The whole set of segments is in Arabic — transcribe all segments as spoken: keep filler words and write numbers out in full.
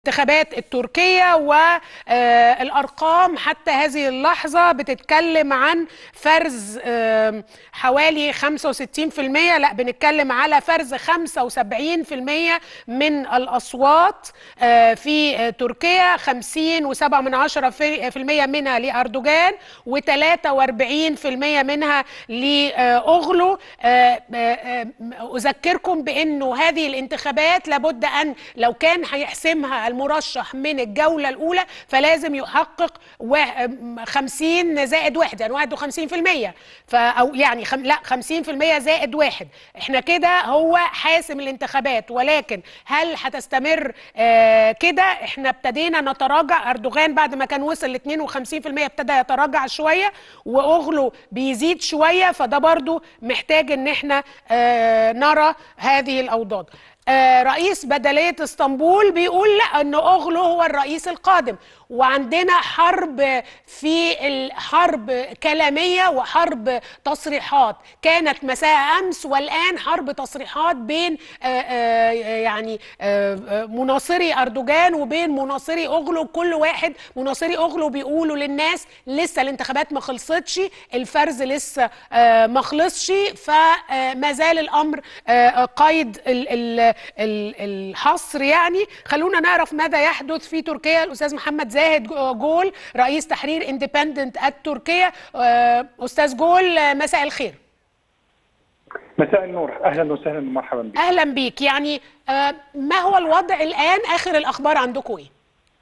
الانتخابات التركية والأرقام حتى هذه اللحظة بتتكلم عن فرز حوالي خمسة وستين في المية، لا بنتكلم على فرز خمسة وسبعين في المية من الأصوات في تركيا، خمسين وسبعة من عشرة في المية منها لأردوغان وثلاثة وأربعين في المية منها لأوغلو. أذكركم بأنه هذه الانتخابات لابد أن لو كان هيحسمها المرشح من الجولة الأولى فلازم يحقق خمسين زائد واحد، يعني واحد وخمسين في المية، أو يعني خم... لا خمسين في المية زائد واحد. احنا كده هو حاسم الانتخابات، ولكن هل هتستمر آه كده؟ احنا ابتدينا نتراجع. أردوغان بعد ما كان وصل ل اثنين وخمسين في المية ابتدى يتراجع شوية، وأوغلو بيزيد شوية، فده برضو محتاج ان احنا آه نرى هذه الأوضاع. آه رئيس بدلية اسطنبول بيقول لا، ان اوغلو هو الرئيس القادم، وعندنا حرب في الحرب كلامية وحرب تصريحات كانت مساء امس، والان حرب تصريحات بين آه آه يعني آه مناصري اردوغان وبين مناصري اوغلو. كل واحد مناصري اوغلو بيقولوا للناس لسه الانتخابات ما خلصتش، الفرز لسه آه ما خلصش، فما زال الامر آه قيد ال ال الحصر. يعني خلونا نعرف ماذا يحدث في تركيا. الأستاذ محمد زاهد جول رئيس تحرير اندبندنت التركية. أستاذ جول، مساء الخير. مساء النور، أهلا وسهلا ومرحبا بك. أهلا بك. يعني ما هو الوضع الآن؟ آخر الأخبار عندكم إيه؟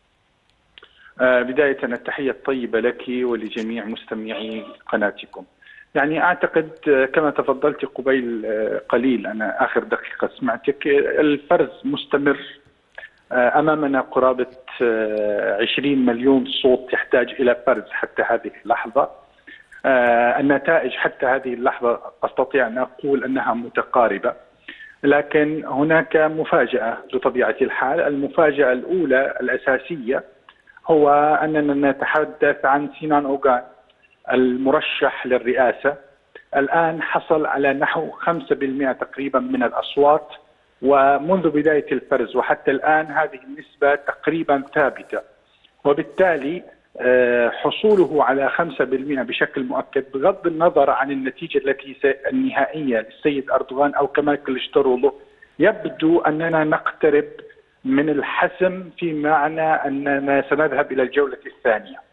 بداية التحية الطيبة لك ولجميع مستمعي قناتكم. يعني أعتقد كما تفضلت قبيل قليل، أنا آخر دقيقة سمعتك، الفرز مستمر. أمامنا قرابة عشرين مليون صوت يحتاج إلى فرز حتى هذه اللحظة. النتائج حتى هذه اللحظة أستطيع أن أقول أنها متقاربة، لكن هناك مفاجأة بطبيعة الحال. المفاجأة الأولى الأساسية هو أننا نتحدث عن سينان أوغان المرشح للرئاسة. الآن حصل على نحو خمسة بالمئة تقريبا من الأصوات، ومنذ بداية الفرز وحتى الآن هذه النسبة تقريبا ثابتة، وبالتالي حصوله على خمسة بالمئة بشكل مؤكد بغض النظر عن النتيجة التي النهائية للسيد أردوغان أو كمال كليشداروغلو، يبدو أننا نقترب من الحسم، في معنى أننا سنذهب إلى الجولة الثانية.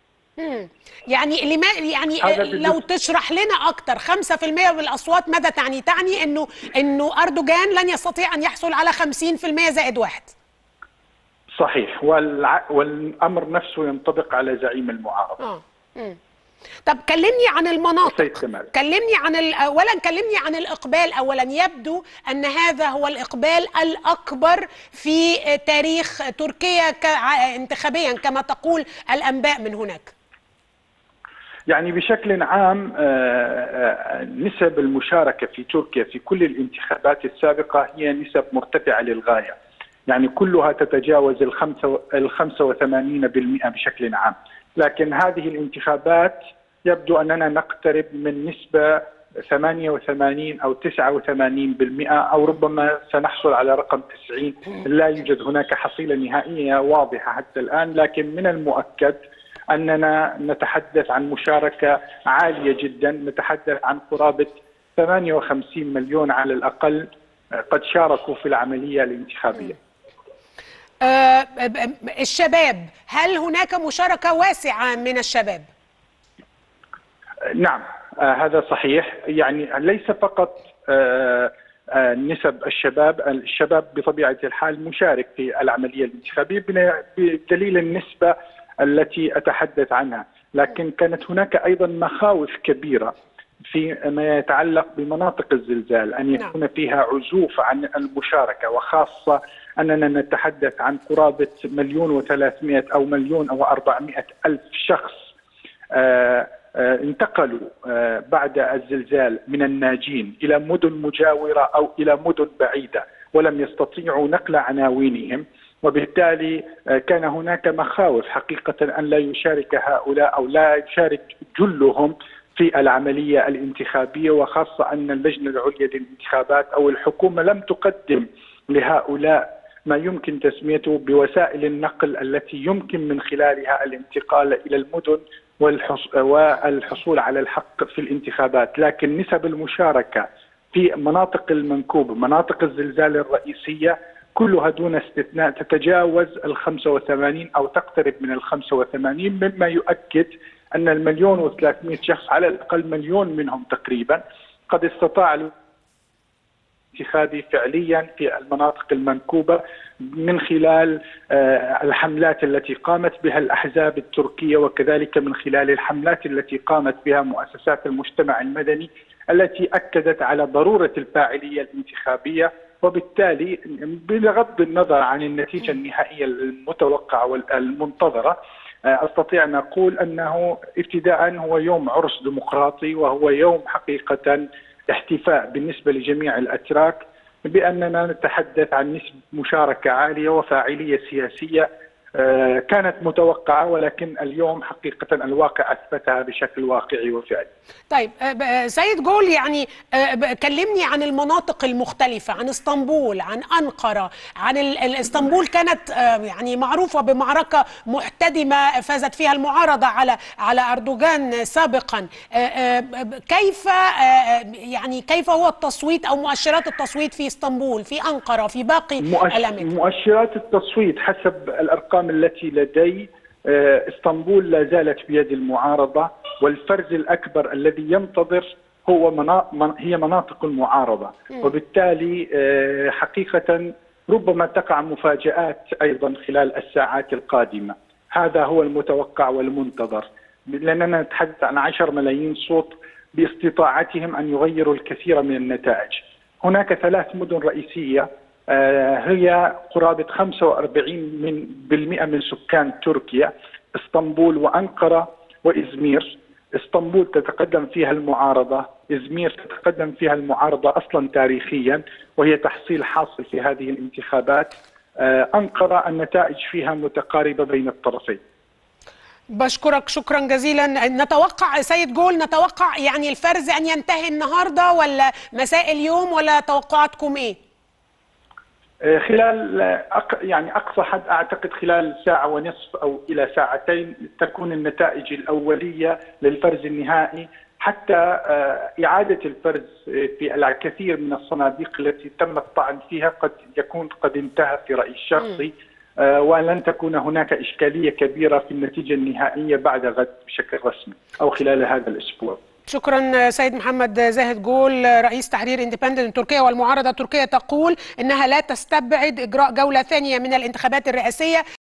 يعني لما يعني لو تشرح لنا اكتر، خمسة في المية من الاصوات ماذا تعني؟ تعني انه انه اردوغان لن يستطيع ان يحصل على خمسين في المية زائد واحد. صحيح، والع... والامر نفسه ينطبق على زعيم المعارضه. اه امم طب كلمني عن المناطق. كلمني عن ال... اولا كلمني عن الاقبال. اولا يبدو ان هذا هو الاقبال الاكبر في تاريخ تركيا ك... انتخابيا كما تقول الانباء من هناك. يعني بشكل عام نسب المشاركة في تركيا في كل الانتخابات السابقة هي نسب مرتفعة للغاية، يعني كلها تتجاوز الخمسة وثمانين بالمئة بشكل عام. لكن هذه الانتخابات يبدو أننا نقترب من نسبة ثمانية وثمانين أو تسعة وثمانين بالمئة، أو ربما سنحصل على رقم تسعين. لا يوجد هناك حصيلة نهائية واضحة حتى الآن، لكن من المؤكد أننا نتحدث عن مشاركة عالية جدا. نتحدث عن قرابة ثمانية وخمسين مليون على الأقل قد شاركوا في العملية الانتخابية. أه الشباب، هل هناك مشاركة واسعة من الشباب؟ نعم، آه هذا صحيح. يعني ليس فقط آه آه نسب الشباب، الشباب بطبيعة الحال مشارك في العملية الانتخابية بدليل النسبة التي أتحدث عنها، لكن كانت هناك أيضا مخاوف كبيرة في ما يتعلق بمناطق الزلزال، أن يكون فيها عزوف عن المشاركة، وخاصة أننا نتحدث عن قرابة مليون وثلاثمائة أو مليون أو أربعمائة ألف شخص آآ آآ انتقلوا بعد الزلزال من الناجين إلى مدن مجاورة أو إلى مدن بعيدة، ولم يستطيعوا نقل عناوينهم، وبالتالي كان هناك مخاوف حقيقة أن لا يشارك هؤلاء أو لا يشارك جلهم في العملية الانتخابية، وخاصة أن اللجنة العليا للانتخابات أو الحكومة لم تقدم لهؤلاء ما يمكن تسميته بوسائل النقل التي يمكن من خلالها الانتقال إلى المدن والحصول على الحق في الانتخابات. لكن نسب المشاركة في مناطق المنكوب، مناطق الزلزال الرئيسية، كلها دون استثناء تتجاوز ال خمسة وثمانين أو تقترب من ال خمسة وثمانين، مما يؤكد أن المليون وثلاثمئة شخص على الأقل مليون منهم تقريبا قد استطاع الانتخابي فعليا في المناطق المنكوبة من خلال الحملات التي قامت بها الأحزاب التركية، وكذلك من خلال الحملات التي قامت بها مؤسسات المجتمع المدني التي أكدت على ضرورة الفاعلية الانتخابية. وبالتالي بغض النظر عن النتيجة النهائية المتوقعة والمنتظرة، أستطيع أن أقول أنه ابتداء هو يوم عرس ديمقراطي، وهو يوم حقيقة احتفاء بالنسبة لجميع الأتراك بأننا نتحدث عن نسبة مشاركة عالية وفاعلية سياسية كانت متوقعة، ولكن اليوم حقيقة الواقع أثبتها بشكل واقعي وفعلي. طيب سيد جول، يعني كلمني عن المناطق المختلفة، عن اسطنبول، عن أنقرة، عن اسطنبول كانت يعني معروفة بمعركة محتدمة فازت فيها المعارضة على على أردوغان سابقا. كيف يعني كيف هو التصويت أو مؤشرات التصويت في اسطنبول، في أنقرة، في باقي الأماكن؟ مؤشرات التصويت حسب الأرقام التي لدي، اسطنبول لا زالت بيد المعارضة، والفرز الأكبر الذي ينتظر هو منا... هي مناطق المعارضة، وبالتالي حقيقة ربما تقع مفاجآت أيضا خلال الساعات القادمة. هذا هو المتوقع والمنتظر، لأننا نتحدث عن عشر ملايين صوت باستطاعتهم أن يغيروا الكثير من النتائج. هناك ثلاث مدن رئيسية هي قرابة خمسة وأربعين بالمئة من سكان تركيا، اسطنبول وأنقرة وإزمير. اسطنبول تتقدم فيها المعارضة، إزمير تتقدم فيها المعارضة أصلا تاريخيا وهي تحصيل حاصل في هذه الانتخابات. أنقرة النتائج فيها متقاربة بين الطرفين. بشكرك شكرا جزيلا. نتوقع سيد جول، نتوقع يعني الفرز أن ينتهي النهاردة ولا مساء اليوم، ولا توقعاتكم إيه؟ خلال يعني أقصى حد أعتقد خلال ساعة ونصف أو إلى ساعتين تكون النتائج الأولية للفرز النهائي، حتى إعادة الفرز في الكثير من الصناديق التي تم الطعن فيها قد يكون قد انتهى في رأيي الشخصي، ولن تكون هناك إشكالية كبيرة في النتيجة النهائية بعد غد بشكل رسمي أو خلال هذا الأسبوع. شكرا سيد محمد زاهد جول، رئيس تحرير اندبندنت تركيا. والمعارضة التركية تقول إنها لا تستبعد إجراء جولة ثانية من الانتخابات الرئاسية.